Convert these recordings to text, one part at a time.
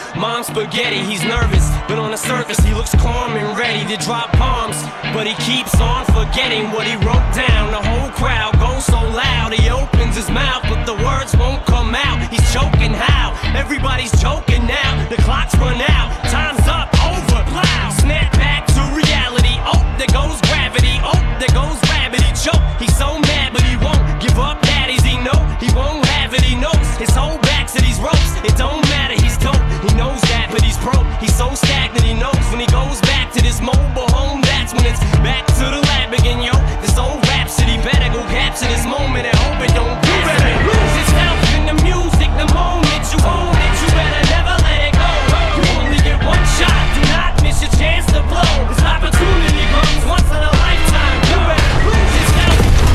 Mom's spaghetti, he's nervous, but on the surface he looks calm and ready to drop bombs. But he keeps on forgetting what he wrote down. The whole crowd goes so loud, he opens his mouth, but the words won't come out. He's choking how? Everybody's choking now. The clock's run out, time's up, over, plow. Snap back to reality, oh, there goes gravity, oh, there goes rabbit, he choke. He's so mad, but he won't give up, daddies, he know he won't have it, he knows his whole back to these ropes. It don't matter, he's dope, he knows that, but he's broke. He's so stagnant, he knows when he goes back to this mobile home, that's when it's back to the lab again, yo. This old rhapsody better go capture this moment and hope it don't pass. You better lose yourself in the music the moment you own it. You better never let it go. You only get one shot, do not miss your chance to blow. This opportunity comes once in a lifetime. You better lose yourself.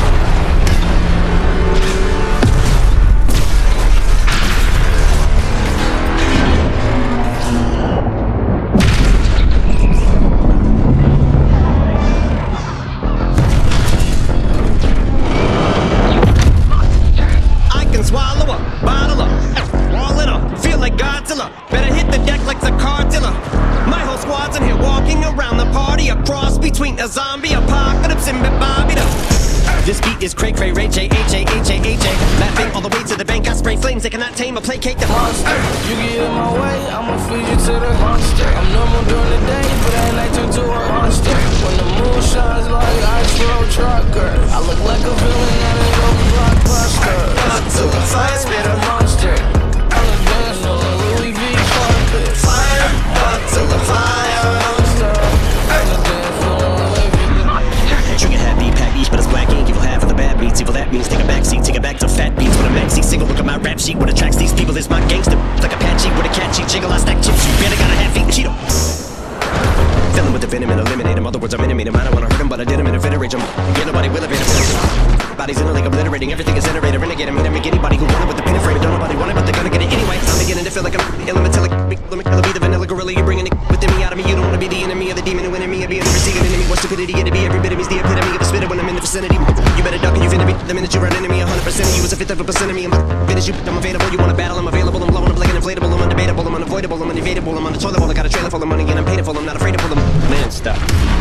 Swallow up, bottle up, wall it up, feel like Godzilla. Better hit the deck like the cartilla. My whole squad's in here walking around the party, a cross between a zombie apocalypse and Bobby. This beat is cray cray, Ray J, H-A-H-A-H-A. Laughing all the way to the bank, I spray flames, they cannot tame or placate the monster. You get in my way, I'ma feed you to the monster. I'm normal during the day, but at night turn to a monster. When the moon shines like ice road truckers, I look like a villain at a local blockbuster. To the fire, spit a monster. On the dance floor, Louis V carpet. fire, to the fire. Monster. On the dance floor, Louis V. Trigger happy, pack each, but it's black ink. Evil half of the bad beats. Evil that means take a back seat, take it back to fat beats. With a maxi single, look at my rap sheet. What attracts these people is my gangster. Like Apache with a catchy jiggle. I stack chips. You barely got a half-eaten Cheeto. Fill him with the venom and eliminate him. Other words, I'm intimate him. I don't wanna hurt him, but I did him and eviscerate him. Yeah, nobody will evade him. Bodies in a lake obliterating, everything is iterator. Renegade him, hit him, make anybody who want it with the pin and frame. Don't nobody want it, but they're gonna get it anyway. I'm beginning to feel like I'm elementalic. Let me be the vanilla gorilla. You bringing it within me, out of me. You don't wanna be the enemy of the demon who enemy of being the receiving enemy. What stupidity it'd be, every bit of me's the epitome of a spitter when I'm in the vicinity. You better duck and you finna be the minute you run into me. 100% of you is a fifth of a percent of me. I'm finish you, I'm available. You wanna battle, I'm available. I'm blowing up like an inflatable. I'm undebatable, I'm unavoidable, I'm unavoidable. I'm on the toilet bowl. I got a trailer full of money and I'm paid for. I'm not afraid to pull them. Man, stop.